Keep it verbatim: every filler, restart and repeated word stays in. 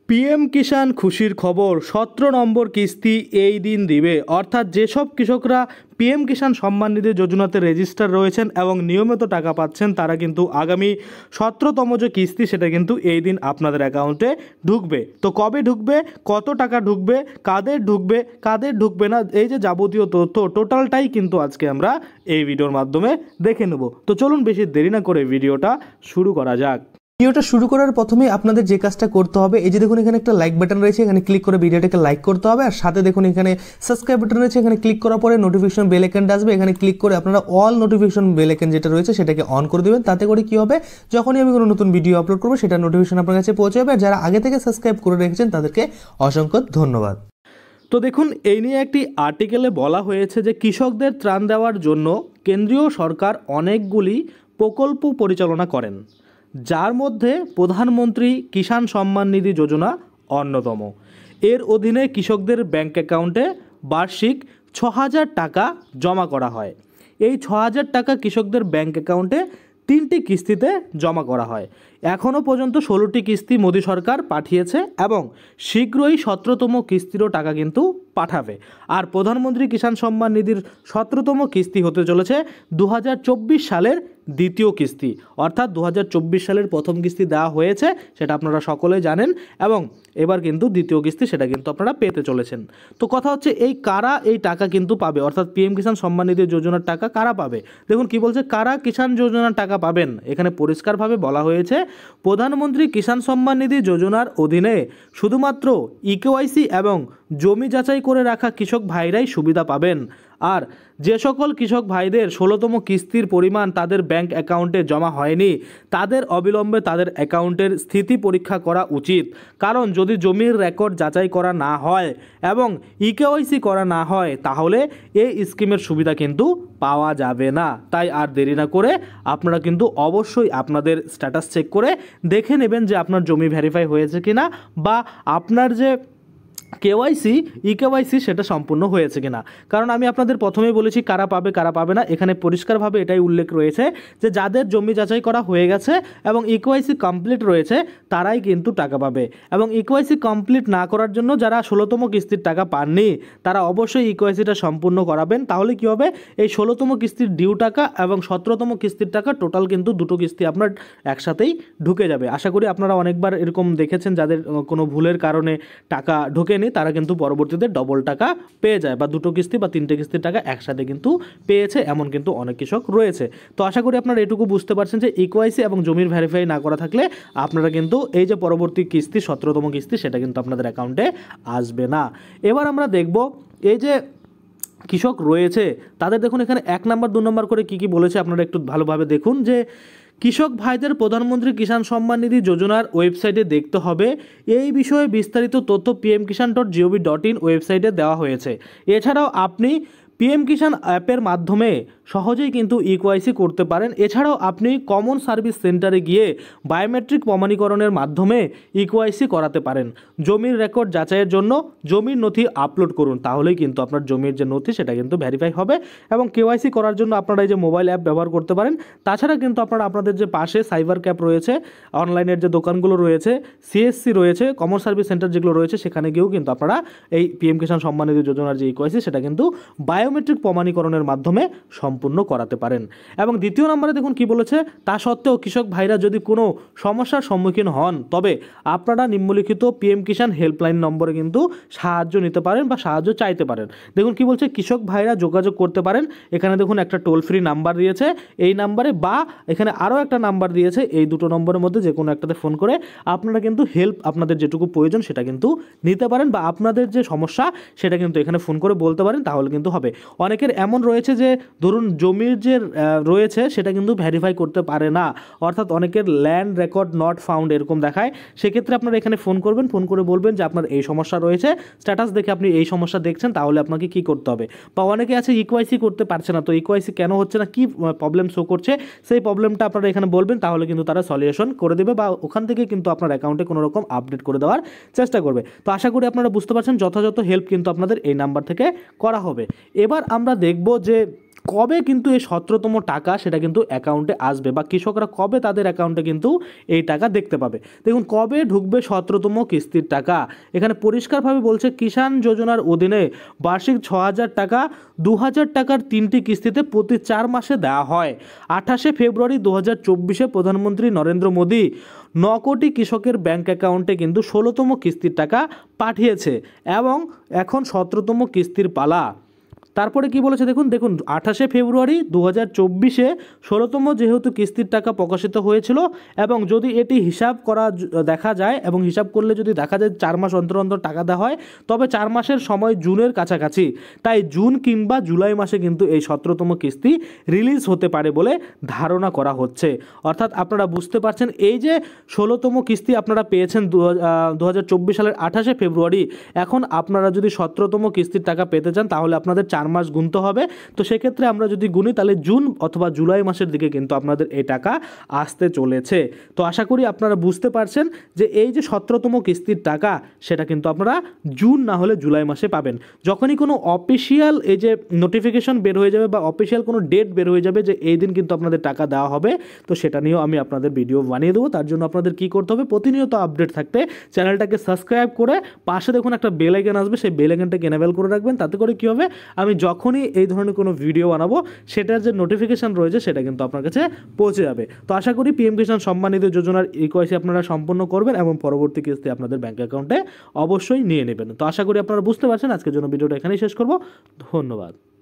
PM কিষাণ খুশির খবর, সতেরো নম্বর কিস্তি এই দিন দিবে। অর্থাৎ যেসব কৃষকরা পিএম কিষাণ সম্মান নিধি যোজনাতে রেজিস্টার রয়েছেন এবং নিয়মিত টাকা পাচ্ছেন, তারা কিন্তু আগামী সতেরোতম যে কিস্তি সেটা কিন্তু এই দিন আপনাদের অ্যাকাউন্টে ঢুকবে। তো কবে ঢুকবে, কত টাকা ঢুকবে, কাদের ঢুকবে, কাদের ঢুকবে না, এই যে যাবতীয় তথ্য টোটালটাই কিন্তু আজকে আমরা এই ভিডিওর মাধ্যমে দেখে নেব। তো চলুন বেশি দেরি না করে ভিডিওটা শুরু করা যাক। ভিডিওটা শুরু করার প্রথমে আপনাদের যে কাজটা করতে হবে, এই যে দেখুন এখানে একটা লাইক বাটন রয়েছে, এখানে ক্লিক করে ভিডিওটাকে লাইক করতে হবে। আর সাথে দেখুন এখানে সাবস্ক্রাইব বাটন রয়েছে, এখানে ক্লিক করার পরে নোটিফিকেশন বেল আইকনটা আসবে, এখানে ক্লিক করে আপনারা অল নোটিফিকেশন বেল আইকন যেটা রয়েছে সেটাকে অন করে দেবেন। তাতে করে কি হবে, যখনই আমি কোনো নতুন ভিডিও আপলোড করবো সেটা নোটিফিকেশন আপনার কাছে পৌঁছে যাবে। আর যারা আগে থেকে সাবস্ক্রাইব করে রেখেছেন তাদেরকে অসংখ্য ধন্যবাদ। তো দেখুন, এই নিয়ে একটি আর্টিকেলে বলা হয়েছে যে কৃষকদের ত্রাণ দেওয়ার জন্য কেন্দ্রীয় সরকার অনেকগুলি প্রকল্প পরিচালনা করেন, যার মধ্যে প্রধানমন্ত্রী কিষাণ সম্মান নিধি যোজনা অন্যতম। এর অধীনে কৃষকদের ব্যাংক অ্যাকাউন্টে বার্ষিক ছ হাজার টাকা জমা করা হয়। এই ছ হাজার টাকা কৃষকদের ব্যাংক অ্যাকাউন্টে তিনটি কিস্তিতে জমা করা হয়। এখনও পর্যন্ত ষোলোটি কিস্তি মোদী সরকার পাঠিয়েছে এবং শীঘ্রই সতেরোতম কিস্তিরও টাকা কিন্তু পাঠাবে। আর প্রধানমন্ত্রী কিষাণ সম্মান নিধির সতেরোতম কিস্তি হতে চলেছে দু হাজার চব্বিশ সালের দ্বিতীয় কিস্তি। অর্থাৎ দু হাজার চব্বিশ সালের প্রথম কিস্তি দেওয়া হয়েছে, সেটা আপনারা সকলেই জানেন, এবং এবার কিন্তু দ্বিতীয় কিস্তি সেটা কিন্তু আপনারা পেতে চলেছেন। তো কথা হচ্ছে, এই কারা এই টাকা কিন্তু পাবে, অর্থাৎ পিএম কিষাণ সম্মান নিধি যোজনার টাকা কারা পাবে। দেখুন কি বলছে, কারা কিষাণ যোজনার টাকা পাবেন। এখানে পরিষ্কারভাবে বলা হয়েছে, প্রধানমন্ত্রী কিষাণ সম্মান নিধি যোজনার অধীনে শুধুমাত্র ইকেওয়াইসি এবং জমি যাচাই করে রাখা কৃষক ভাইরাই সুবিধা পাবেন। আর যে সকল কৃষক ভাইদের ষোলোতম কিস্তির পরিমাণ তাদের ব্যাংক অ্যাকাউন্টে জমা হয়নি, তাদের অবিলম্বে তাদের অ্যাকাউন্টের স্থিতি পরীক্ষা করা উচিত। কারণ যদি জমির রেকর্ড যাচাই করা না হয় এবং ইকেওয়াইসি করা না হয়, তাহলে এই স্কিমের সুবিধা কিন্তু পাওয়া যাবে না। তাই আর দেরি না করে আপনারা কিন্তু অবশ্যই আপনাদের স্ট্যাটাস চেক করে দেখে নেবেন যে আপনার জমি ভেরিফাই হয়েছে কিনা, বা আপনার যে কেওয়াইসি ই কেওয়াইসি সেটা সম্পূর্ণ হয়েছে কিনা। কারণ আমি আপনাদের প্রথমেই বলেছি কারা পাবে কারা পাবে না। এখানে পরিষ্কারভাবে এটাই উল্লেখ রয়েছে যে যাদের জমি যাচাই করা হয়ে গেছে এবং ই কেওয়াইসি কমপ্লিট রয়েছে তারাই কিন্তু টাকা পাবে। এবং ই কেওয়াইসি কমপ্লিট না করার জন্য যারা ষোলোতম কিস্তির টাকা পাননি, তারা অবশ্যই ই কেওয়াইসিটা সম্পূর্ণ করাবেন। তাহলে কি হবে, এই ষোলোতম কিস্তির ডিউ টাকা এবং সতেরোতম কিস্তির টাকা টোটাল কিন্তু দুটো কিস্তি আপনার একসাথেই ঢুকে যাবে। আশা করি আপনারা অনেকবার এরকম দেখেছেন, যাদের কোনো ভুলের কারণে টাকা ঢুকে তারা কিন্তু পরবর্তীতে ডবল টাকা পেয়ে যায়, বা দুটো কিস্তি বা তিনটে কিস্তির টাকা একসাথে কিন্তু পেয়েছে, এমন কিন্তু অনেক কৃষক রয়েছে। তো আশা করি আপনারা এটুকু বুঝতে পারছেন যে ইকেওয়াইসি এবং জমির ভেরিফাই না করা থাকলে আপনারা কিন্তু এই যে পরবর্তী কিস্তি সতেরোতম কিস্তি সেটা কিন্তু আপনাদের অ্যাকাউন্টে আসবে না। এবার আমরা দেখব এই যে কৃষক রয়েছে তাদের, দেখুন এখানে এক নাম্বার দু নম্বর করে কি কি বলেছে আপনারা একটু ভালোভাবে দেখুন। যে কৃষক ভাইদের প্রধানমন্ত্রী কিষাণ সম্মান নিধি যোজনার ওয়েবসাইটে দেখতে হবে। এই বিষয়ে বিস্তারিত তথ্য PM Kisan dot gov dot in ওয়েবসাইটে দেওয়া হয়েছে। এছাড়াও আপনি পিএম কিষাণ অ্যাপের মাধ্যমে সহজেই কিন্তু ইকেওয়াইসি করতে পারেন। এছাড়াও আপনি কমন সার্ভিস সেন্টারে গিয়ে বায়োমেট্রিক প্রমাণীকরণের মাধ্যমে ইকেওয়াইসি করাতে পারেন। জমির রেকর্ড যাচাইয়ের জন্য জমির নথি আপলোড করুন, তাহলেই কিন্তু আপনার জমির যে নথি সেটা কিন্তু ভেরিফাই হবে। এবং কেওয়াইসি করার জন্য আপনারা এই যে মোবাইল অ্যাপ ব্যবহার করতে পারেন। তাছাড়া কিন্তু আপনারা আপনাদের যে পাশে সাইবার ক্যাফে রয়েছে, অনলাইনের যে দোকানগুলো রয়েছে, সিএসসি রয়েছে, কমন সার্ভিস সেন্টার যেগুলো রয়েছে, সেখানে গিয়েও কিন্তু আপনারা এই পিএম কিষাণ সম্মান নিধি যোজনার যে ইকেওয়াইসি সেটা কিন্তু বায়োমেট্রিক প্রমাণীকরণের মাধ্যমে সম্পূর্ণ করাতে পারেন। এবং দ্বিতীয় নম্বরে দেখুন কি বলেছে, তা সত্ত্বেও কৃষক ভাইরা যদি কোনো সমস্যার সম্মুখীন হন, তবে আপনারা নিম্নলিখিত পিএম কিষাণ হেল্পলাইন নম্বরে কিন্তু সাহায্য নিতে পারেন বা সাহায্য চাইতে পারেন। দেখুন কি বলছে, কৃষক ভাইরা যোগাযোগ করতে পারেন। এখানে দেখুন একটা টোল ফ্রি নাম্বার দিয়েছে এই নাম্বারে, বা এখানে আরও একটা নাম্বার দিয়েছে, এই দুটো নম্বরের মধ্যে যে কোনো একটাতে ফোন করে আপনারা কিন্তু হেল্প আপনাদের যেটুকু প্রয়োজন সেটা কিন্তু নিতে পারেন, বা আপনাদের যে সমস্যা সেটা কিন্তু এখানে ফোন করে বলতে পারেন, তাহলে কিন্তু হবে। অনেকের এমন রয়েছে যে ধরুন জমির যে রয়েছে সেটা কিন্তু ভেরিফাই করতে পারে না, অর্থাৎ অনেকের ল্যান্ড রেকর্ড নট ফাউন্ড এরকম দেখায়। সেক্ষেত্রে আপনারা এখানে ফোন করবেন, ফোন করে বলবেন যে আপনার এই সমস্যা রয়েছে, স্ট্যাটাস দেখে আপনি এই সমস্যা দেখছেন, তাহলে আপনাকে কি করতে হবে। বা অনেকে আছে ইকেওয়াইসি করতে পারছে না, তো ইকেওয়াইসি কেন হচ্ছে না, কি প্রবলেম শো করছে, সেই প্রবলেমটা আপনারা এখানে বলবেন, তাহলে কিন্তু তারা সলিউশন করে দেবে, বা ওখান থেকে কিন্তু আপনার অ্যাকাউন্টে কোনো রকম আপডেট করে দেওয়ার চেষ্টা করবে। তো আশা করি আপনারা বুঝতে পারছেন, যথাযথ হেল্প কিন্তু আপনাদের এই নাম্বার থেকে করা হবে। এবার আমরা দেখব যে কবে কিন্তু এই সতেরোতম টাকা সেটা কিন্তু অ্যাকাউন্টে আসবে বা কৃষকরা কবে তাদের অ্যাকাউন্টে কিন্তু এই টাকা দেখতে পাবে। দেখুন কবে ঢুকবে সতেরোতম কিস্তির টাকা, এখানে পরিষ্কারভাবে বলছে কিষাণ যোজনার অধীনে বার্ষিক ছ হাজার টাকা দু হাজার টাকার তিনটি কিস্তিতে প্রতি চার মাসে দেওয়া হয়। আঠাশে ফেব্রুয়ারি দু হাজার চব্বিশে প্রধানমন্ত্রী নরেন্দ্র মোদী ন কোটি কৃষকের ব্যাংক অ্যাকাউন্টে কিন্তু ষোলোতম কিস্তির টাকা পাঠিয়েছে এবং এখন সতেরোতম কিস্তির পালা। তারপরে কি বলেছে দেখুন দেখুন আঠাশে ফেব্রুয়ারি দু হাজার চব্বিশে ষোলোতম যেহেতু কিস্তির টাকা প্রকাশিত হয়েছিল এবং যদি এটি হিসাব করা দেখা যায় এবং হিসাব করলে যদি দেখা যায় চার মাস অন্তর অন্তর টাকা দেওয়া হয়, তবে চার মাসের সময় জুনের কাছাকাছি, তাই জুন কিংবা জুলাই মাসে কিন্তু এই সতেরোতম কিস্তি রিলিজ হতে পারে বলে ধারণা করা হচ্ছে। অর্থাৎ আপনারা বুঝতে পারছেন এই যে ষোলোতম কিস্তি আপনারা পেয়েছেন দু হাজার চব্বিশ সালের আঠাশে ফেব্রুয়ারি, এখন আপনারা যদি সতেরোতম কিস্তির টাকা পেতে চান তাহলে আপনাদের চার মাস গুনতে হবে। তো সেক্ষেত্রে আমরা যদি গুনি তাহলে জুন অথবা জুলাই মাসের দিকে কিন্তু আপনাদের এই টাকা আসতে চলেছে। তো আশা করি আপনারা বুঝতে পারছেন যে এই যে সতেরোতম কিস্তির টাকা সেটা কিন্তু আপনারা জুন না হলে জুলাই মাসে পাবেন। যখনই কোনো অফিসিয়াল এই যে নোটিফিকেশন বের হয়ে যাবে বা অফিসিয়াল কোনো ডেট বের হয়ে যাবে যে এই দিন কিন্তু আপনাদের টাকা দেওয়া হবে, তো সেটা নিয়েও আমি আপনাদের ভিডিও বানিয়ে দেবো। তার জন্য আপনাদের কী করতে হবে, প্রতিনিয়ত আপডেট থাকতে চ্যানেলটাকে সাবস্ক্রাইব করে পাশে দেখুন একটা বেল আইকন আসবে, সেই বেল আইকনটাকে এনেবল করে রাখবেন। তাতে করে কী হবে, আমি যখনই এই ধরনের কোনো ভিডিও বানাবো সেটার যে নোটিফিকেশান রয়েছে সেটা কিন্তু আপনার কাছে পৌঁছে যাবে। তো আশা করি পিএম কিষাণ সম্মান নিধি যোজনার এই কেওয়াইসি আপনারা সম্পন্ন করবেন এবং পরবর্তী কিস্তি আপনাদের ব্যাঙ্ক অ্যাকাউন্টে অবশ্যই নিয়ে নেবেন। তো আশা করি আপনারা বুঝতে পারছেন। আজকের জন্য ভিডিওটা এখানেই শেষ করব। ধন্যবাদ।